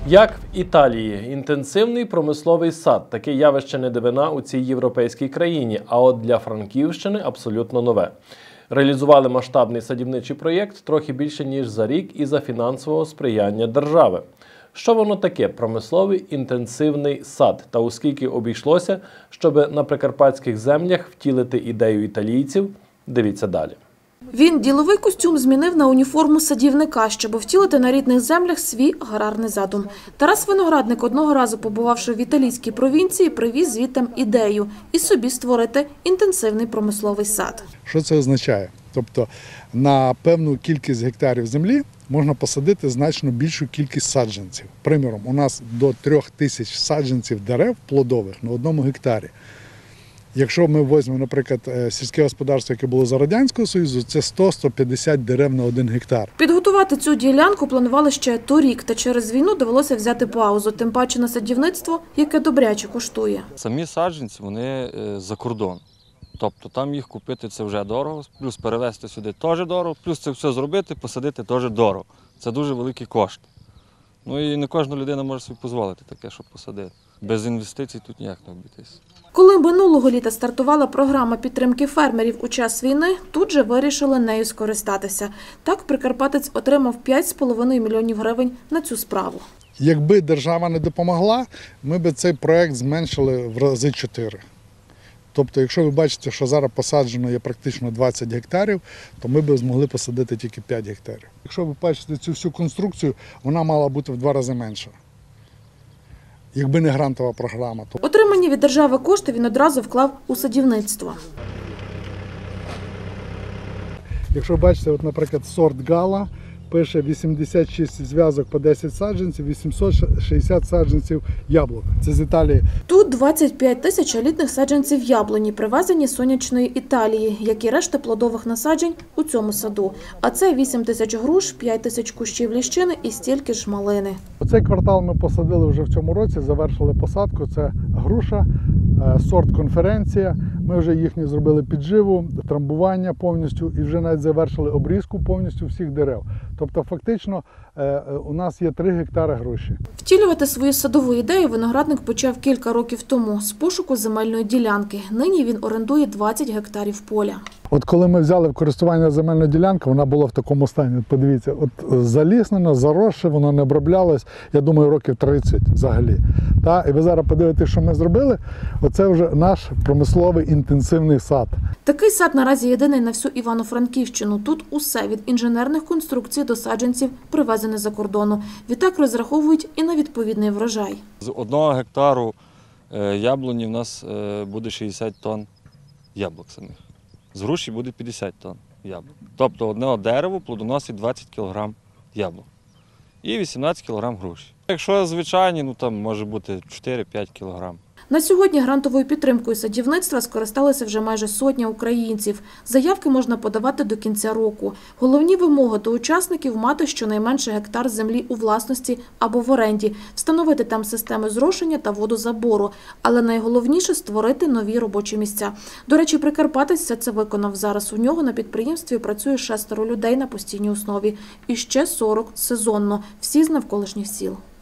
Як в Італії, інтенсивний промисловий сад – таке явище не дивина у цій європейській країні, а от для Франківщини абсолютно нове. Реалізували масштабний садівничий проєкт трохи більше ніж за рік і за фінансового сприяння держави. Що воно таке – промисловий інтенсивний сад та у скільки обійшлося, щоб на прикарпатських землях втілити ідею італійців – дивіться далі. Він діловий костюм змінив на уніформу садівника, щоб втілити на рідних землях свій аграрний задум. Тарас Виноградник, одного разу побувавши в італійській провінції, привіз звідти ідею і собі створити інтенсивний промисловий сад. Що це означає? Тобто на певну кількість гектарів землі можна посадити значно більшу кількість саджанців. Приміром, у нас до 3000 саджанців дерев плодових на одному гектарі. Якщо ми візьмемо, наприклад, сільське господарство, яке було за Радянського Союзу, це 100-150 дерев на 1 гектар. Підготувати цю ділянку планували ще торік, та через війну довелося взяти паузу, тим паче на садівництво, яке добряче коштує. Самі саджанці, вони за кордон. Тобто там їх купити це вже дорого, плюс перевезти сюди теж дорого, плюс це все зробити, посадити теж дорого. Це дуже великий кошт. Ну і не кожна людина може собі дозволити таке, щоб посадити. Без інвестицій тут ніяк не обійтись. Коли минулого літа стартувала програма підтримки фермерів у час війни, тут же вирішили нею скористатися. Так прикарпатець отримав 5,5 мільйонів гривень на цю справу. Якби держава не допомогла, ми б цей проєкт зменшили в рази 4. Тобто, якщо ви бачите, що зараз посаджено є практично 20 гектарів, то ми б змогли посадити тільки 5 гектарів. Якщо ви бачите цю всю конструкцію, вона мала бути в 2 рази менша. Якби не грантова програма. Отримані від держави кошти він одразу вклав у садівництво. Якщо бачите, от, наприклад, сорт Гала пише 86 зв'язок по 10 саджанців, 860 саджанців яблук. Це з Італії. Тут 25 тисяч елітних саджанців яблуні, привезені з сонячної Італії, як і решта плодових насаджень у цьому саду. А це 8 тисяч груш, 5 тисяч кущів ліщини і стільки ж малини. Цей квартал ми посадили вже в цьому році, завершили посадку. Це груша, сорт конференція. Ми вже їхню зробили підживу, трамбування повністю і вже навіть завершили обрізку повністю всіх дерев. Тобто фактично у нас є 3 гектари груші. Втілювати свою садову ідею Виноградник почав кілька років тому з пошуку земельної ділянки. Нині він орендує 20 гектарів поля. От коли ми взяли в користування земельну ділянку, вона була в такому стані. От подивіться, от заліснено, заросше, воно не оброблялось, я думаю, років 30 взагалі. І ви зараз подивитесь, що ми зробили, оце вже наш промисловий інтенсивний сад. Такий сад наразі єдиний на всю Івано-Франківщину. Тут усе від інженерних конструкцій до саджанців привезене за кордону. Відтак розраховують і на відповідний врожай. З 1 гектару яблуні в нас буде 60 тонн яблук самих. З груші буде 50 тонн яблук. Тобто одне дерево плодоносить 20 кг яблук і 18 кг груші. Якщо звичайні, там може бути 4-5 кг. На сьогодні грантовою підтримкою садівництва скористалися вже майже сотня українців. Заявки можна подавати до кінця року. Головні вимоги до учасників – мати щонайменше гектар землі у власності або в оренді, встановити там системи зрошення та водозабору. Але найголовніше – створити нові робочі місця. До речі, прикарпатець все це виконав. Зараз у нього на підприємстві працює 6 людей на постійній основі і ще 40 сезонно, всі з навколишніх сіл.